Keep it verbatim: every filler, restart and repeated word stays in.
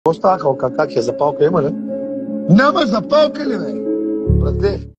Какво става, как, как е? Запалка има ли? Няма запалка ли, бе? Братле,